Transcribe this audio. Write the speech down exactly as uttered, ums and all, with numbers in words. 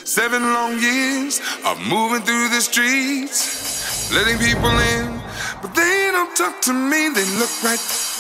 Seven long years of moving through the streets, letting people in, but they don't talk to me. They look right